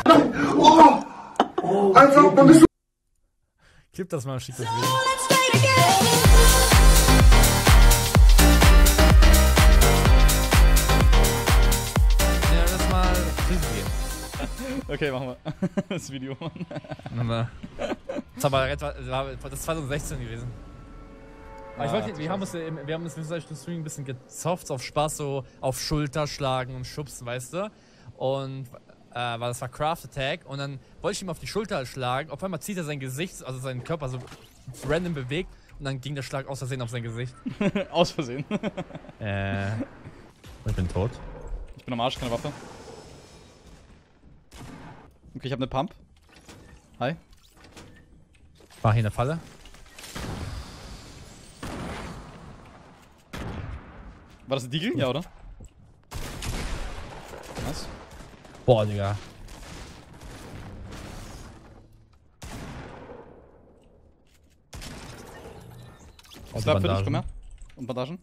Oh! Alter, wann bist du? Clip das mal, schick das Video. Ja, lass mal gehen. Okay, machen wir. Das Video, Mann. Das ist 2016 gewesen. Aber ich wollte, wir haben uns im Stream ein bisschen gezofft, auf Spaß, so auf Schulter schlagen und schubsen, weißt du? Und weil das war Craft Attack und dann wollte ich ihm auf die Schulter schlagen. Auf einmal zieht er sein Gesicht, also seinen Körper so random bewegt und dann ging der Schlag aus Versehen auf sein Gesicht. Aus Versehen. Ich bin tot. Ich bin am Arsch, keine Waffe. Okay, ich habe eine Pump. Hi. War hier eine Falle? War das ein Deagle? Ja, oder? Was? Boah, Digga. Was bleibt für dich? Komm her. Und Bandagen?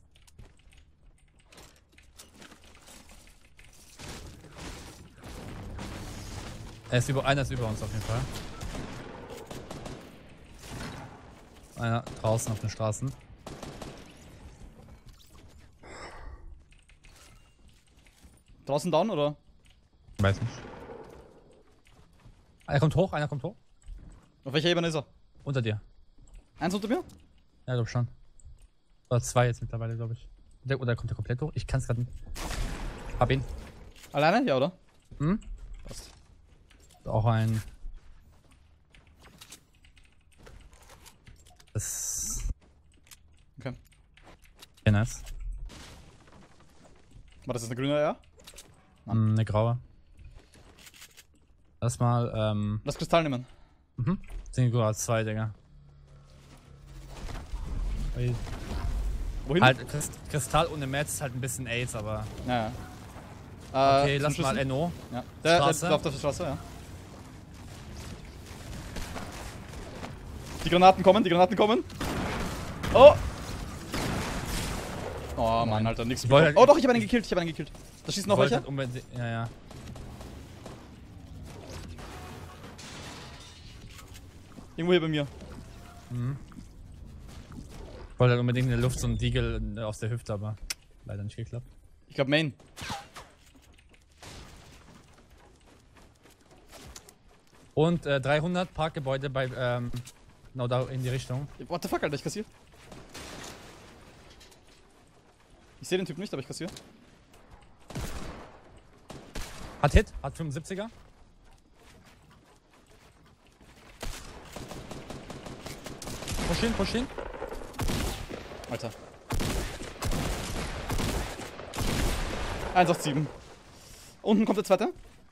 Einer ist über uns auf jeden Fall. Einer draußen auf den Straßen. Draußen down, oder? Weiß nicht. Einer kommt hoch, Auf welcher Ebene ist er? Unter dir. Eins unter mir? Ja, glaub schon. Oder zwei jetzt mittlerweile, glaube ich. Oder kommt der komplett hoch? Ich kann es gerade nicht. Hab ihn. Alleine? Ja, oder? Hm? Passt. Auch ein. Das. Okay. Sehr nice. War das jetzt eine grüne, ja? Eine graue. Lass mal, Lass Kristall nehmen. sind gerade zwei, Digga. Wohin? Halt, Kristall ohne Metz ist halt ein bisschen AIDS, aber. Ja, ja. Okay, lass mal NO. Ja. Der Straße. läuft auf der Straße, ja. Die Granaten kommen, Oh! Oh Mann, Alter, nix. Halt, oh doch, ich hab einen gekillt, Da schießen noch welche? Halt ja, ja. Irgendwo hier bei mir. Ich wollte halt unbedingt in der Luft so ein Deagle aus der Hüfte, aber leider nicht geklappt. Ich glaub Main. Und 300 Parkgebäude bei, genau da in die Richtung. What the fuck, Alter, ich kassier. Ich sehe den Typ nicht, aber ich kassier. Hat Hit, hat 75er. Push hin. Alter. 187. Unten kommt der zweite.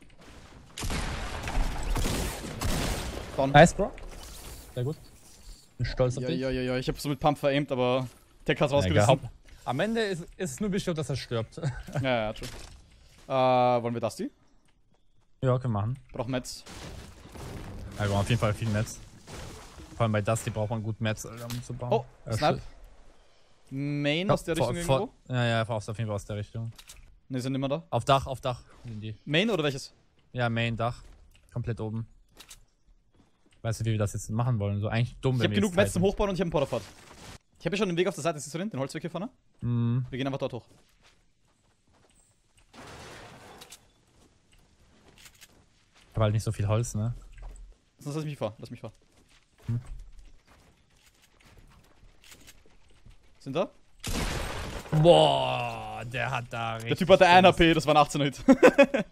Down. Nice, Bro. Sehr gut. Bin stolz auf dich. Ja, ich hab so mit Pump veraimt, aber Tech hat's rausgerissen. Ja, am Ende ist es nur wichtig, dass er stirbt. Ja, true. Wollen wir das die? Ja, können wir machen. Braucht Metz. Ja, wir haben auf jeden Fall viel Netz. Vor allem bei Dusty braucht man gut Metz, um zu bauen. Oh, Snipe. Main aus der Richtung irgendwo? Ja, auf jeden Fall aus der Richtung. Ne, sind immer da. Auf Dach sind die. Main oder welches? Ja, Main, Dach. Komplett oben. Weißt du, wie wir das jetzt machen wollen? So eigentlich dumm, Ich hab genug Metz zum Hochbauen und ich hab einen Porterfahrt. Ich hab hier schon den Weg auf der Seite, siehst du den Holzweg hier vorne? Wir gehen einfach dort hoch. Ich hab halt nicht so viel Holz, ne? Sonst lass mich vor. Sind da? Boah, der hat da richtig. Der Typ hatte 1 HP, das war ein 18er Hit.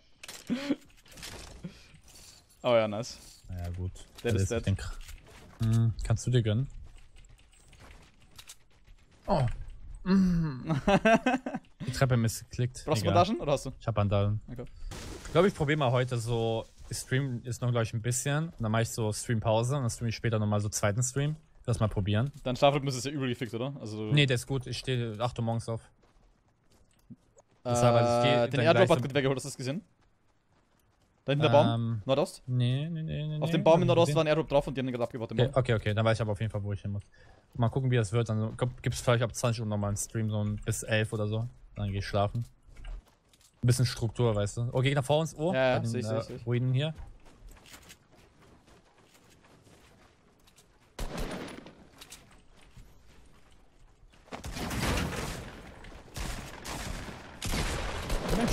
Oh ja, nice. Ja, gut. Der ist dead. Kannst du dir gönnen? Oh. Die Treppe missgeklickt. Brauchst du Bandagen oder hast du? Ich hab Bandagen. Okay. Ich glaube, ich probiere mal heute so. Stream ist noch, glaube ich, ein bisschen. Und dann mache ich so Stream-Pause und dann streame ich später nochmal so zweiten Stream. Das mal probieren. Dein Schlafrhythmus ist ja übel gefickt, oder? Also, nee, der ist gut. Ich stehe 8 Uhr morgens auf. Deshalb, also ich den Airdrop hat gut weggeholt, hast du das gesehen? Da hinten der Baum? Nordost? Nee. Auf dem Baum in Nordost war ein Airdrop drauf und die haben den gerade abgebaut. Okay, dann weiß ich aber auf jeden Fall, wo ich hin muss. Mal gucken, wie das wird. Dann gibt es vielleicht ab 20 Uhr nochmal einen Stream, so bis 11 oder so. Dann gehe ich schlafen. Ein bisschen Struktur, weißt du. Oh, Gegner vor uns. Oh, ja, sehe ich. Ruinen hier.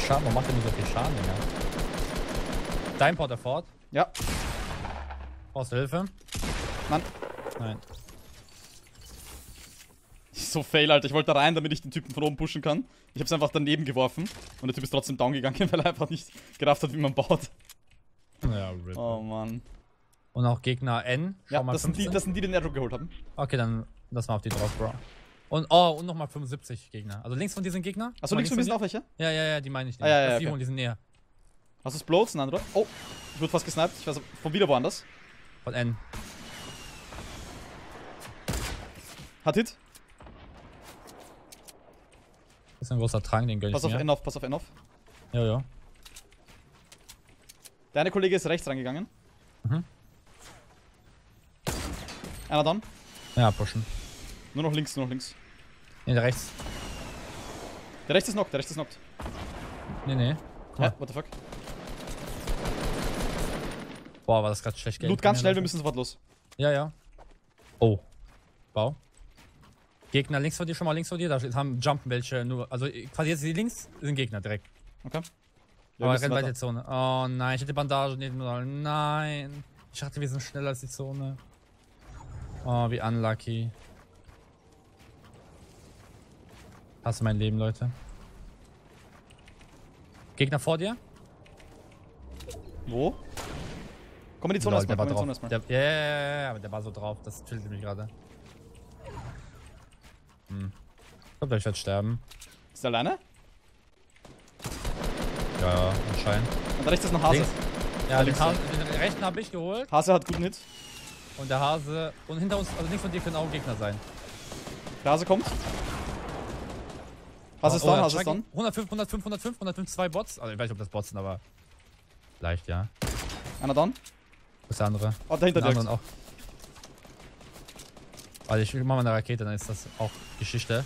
Schaden? Warum macht der nur so viel Schaden, Digga? Dein Porter fort. Ja. Brauchst du Hilfe? Mann. Nein. So fail, Alter. Ich wollte da rein, damit ich den Typen von oben pushen kann. Ich hab's einfach daneben geworfen. Und der Typ ist trotzdem down gegangen, weil er einfach nicht gerafft hat, wie man baut. Ja, RIP. Oh, Mann. Und auch Gegner N. Schau Ja, mal das sind die, den Airdrop geholt haben. Okay, dann lass mal auf die drauf, Bro. Und, oh, und nochmal 75 Gegner. Also links von diesen Gegner. Achso, links von mir sind auch welche? Ja, die meine ich nicht. Ah, ja, Die okay. holen, die sind näher. Hast du Splodes? Nein, oder? Oh, ich wurde fast gesniped. Ich weiß, von wieder woanders. Von N. Hat Hit. Das ist ein großer Trank, den gönn ich Pass auf mir. N auf, pass auf N auf. Ja. Der eine Kollege ist rechts rangegangen. Mhm. Einer down. Ja, pushen. Nur noch links, nur noch links. Nee, der rechts. Der rechts ist knockt, der rechts ist knockt. Nee. Guck mal. Ja, what the fuck? Boah, war das gerade schlecht Geld. Loot ganz schnell, wir müssen sofort los. Ja. Oh. Bau. Gegner links von dir, schon mal links von dir. Da haben Jumpen welche nur. Also quasi jetzt die links sind Gegner direkt. Okay. Aber rennen weiter die Zone. Oh nein, ich hätte Bandage nehmen sollen. Nein. Ich dachte, wir sind schneller als die Zone. Oh, wie unlucky. Hasse mein Leben, Leute. Gegner vor dir? Wo? Komm in die Zone Lol, der war erstmal, drauf. Ja, aber der war so drauf. Das tiltet mich gerade. Ich glaube, ich werde sterben. Ist der alleine? Ja, anscheinend. Und da rechts ist noch Hase. Links. Ja, links. den rechten habe ich geholt. Hase hat guten Hit. Und der Hase. Und hinter uns, also links von dir können auch Gegner sein. Der Hase kommt. Hase ist down, Hase ist down. 105, 2 Bots. Also ich weiß nicht, ob das Bots sind, aber. Leicht, ja. Einer down. Das ist der andere. Oh, dahinter Den direkt. anderen auch. Also ich mache mal eine Rakete, dann ist das auch Geschichte.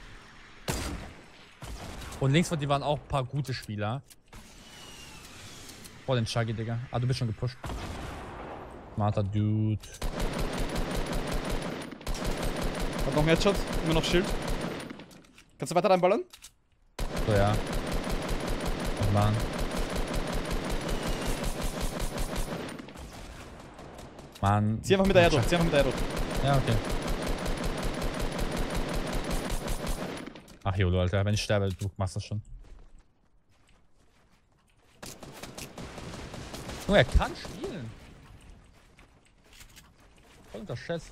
Und links von dir waren auch ein paar gute Spieler. Oh, den Chuggy, Digga. Ah, du bist schon gepusht. Smarter Dude. Hat noch einen Headshot, immer noch Schild. Kannst du weiter reinballern? So, ja. Was machen? Mann. Zieh einfach mit der Airdrop, zieh einfach mit der Airdrop. Ja, okay. Ach, Jolo, Alter, wenn ich sterbe, du machst das schon. Oh, er kann spielen. Voll unter Chess.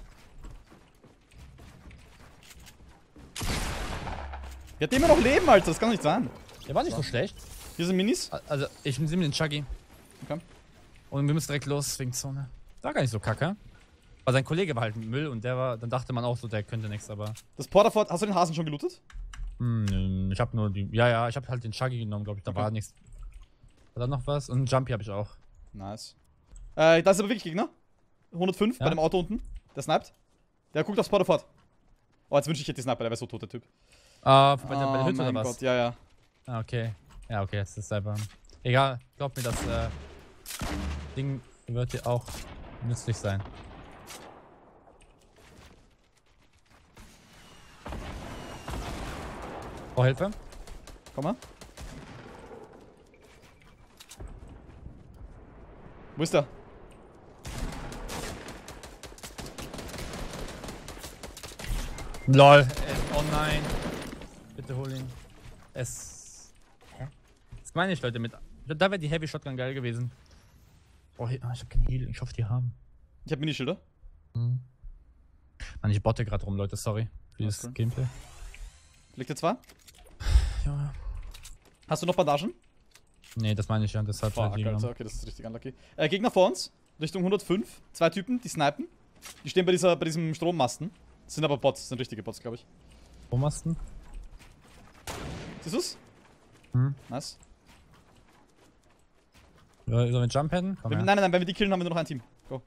Der hat immer noch Leben, Alter, das kann doch nicht sein. Der war nicht so schlecht. Hier sind Minis. Also, ich nehme den Chuggy. Okay. Und wir müssen direkt los, wegen Zone. War gar nicht so kacke. Aber sein Kollege war halt Müll und der war, dann dachte man auch so, der könnte nichts, aber. Das Porterfort, hast du den Hasen schon gelootet? Ich hab nur die. Ja, ich hab halt den Chuggy genommen, glaube ich. Da war nichts. Hat da noch was? Und einen Jumpy habe ich auch. Nice. Da ist aber wirklich Gegner. 105 Ja? bei dem Auto unten. Der sniped. Der guckt aufs Porterfort. Oh, jetzt wünsche ich, ich hätte die Sniper, der wäre so tot, der Typ. Ah, bei der Hütte oder mein was? Gott, ja. Ah, okay. Ja, okay, jetzt ist es einfach. Egal, glaub mir, das Ding wird dir auch nützlich sein. Oh, Hilfe? Komm mal. Wo ist der? LOL. Oh nein. Bitte hol ihn. Hä? Das meine ich, Leute, mit. Da wäre die Heavy Shotgun geil gewesen. Oh, ich hab kein Heal. Ich hoffe, die haben. Ich hab Minischilder. Mann, ich botte gerade rum, Leute. Sorry für Alles das cool. Gameplay. Liegt der zwar? Ja. Hast du noch Bandagen? Nee, das meine ich ja. Deshalb Fuck, halt die genommen. Alter, okay, das ist richtig unlucky. Gegner vor uns, Richtung 105. 2 Typen, die snipen. Die stehen bei diesem Strommasten. Das sind aber Bots, das sind richtige Bots, glaube ich. Strommasten? Siehst du's? Hm. Nice. Ja, sollen wir Jump headen? Komm her. Nein, wenn wir die killen, haben wir nur noch ein Team. Go.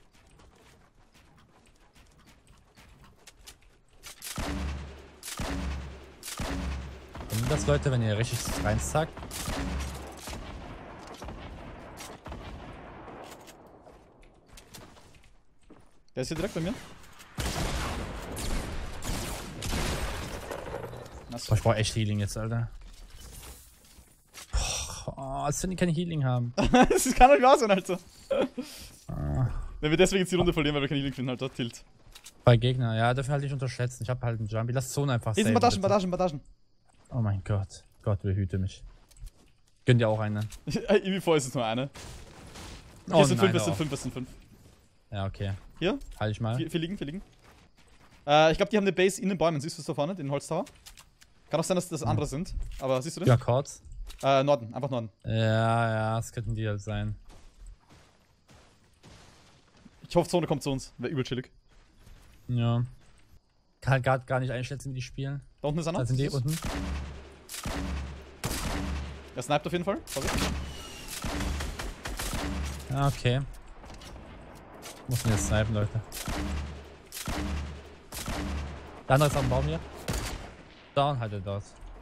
Kennt das, Leute, wenn ihr richtig reinzackt? Der ist hier direkt bei mir. Nice. Boah, ich brauche echt Healing jetzt, Alter. Boah. Oh, als wenn die kein Healing haben. Das kann doch wahr sein, Alter. Wenn wir deswegen jetzt die Runde verlieren, weil wir kein Healing finden, Alter. Tilt. Bei Gegner, ja, dürfen halt nicht unterschätzen. Ich hab halt einen Jumpy. Lass Zone einfach Hier sind saven, Bandagen, bitte. Bandagen. Oh mein Gott. Gott, behüte mich. Gönn dir auch eine. Irgendwie vor ist es nur eine. Oh Hier sind nein, 5, es sind oh. 5, es sind 5. Ja, okay. Hier? Halt ich mal. 4 liegen. Ich glaube, die haben eine Base in den Bäumen. Siehst du es da vorne, den Holztower? Kann auch sein, dass das andere sind. Aber siehst du das? Ja, kurz. Norden, einfach Norden. Ja, das könnten die halt sein. Ich hoffe, Zone kommt zu uns. Wäre übel chillig. Ja. Kann halt gar nicht einschätzen, wie die spielen. Da unten ist einer. Da sind die Siehst du's? unten. Er sniped auf jeden Fall. Vorsicht. Ja, okay. Muss mir jetzt snipen, Leute. Der andere ist am Baum hier. Down, halt er dort.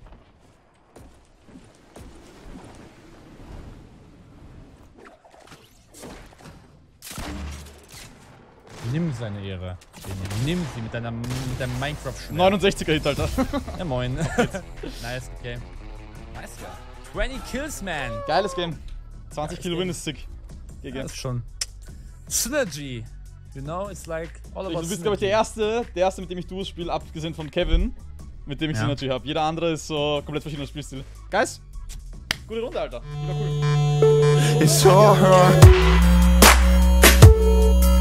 Nimm seine Ehre. Nimm sie mit deinem Minecraft-Schwert. 69er Hit, Alter. Ja, moin. Nice, okay. Nice, ja. 20 Kills, man. Geiles Game. 20 Geiles Kill Win Game. ist sick. GG. Das ist schon. Synergy. You know, it's like all about Du bist, glaube ich, der erste, mit dem ich Duos spiele, abgesehen von Kevin, mit dem ich Ja. Synergy habe. Jeder andere ist so komplett verschiedener Spielstil. Guys, gute Runde, Alter. Die war cool. It's so hard.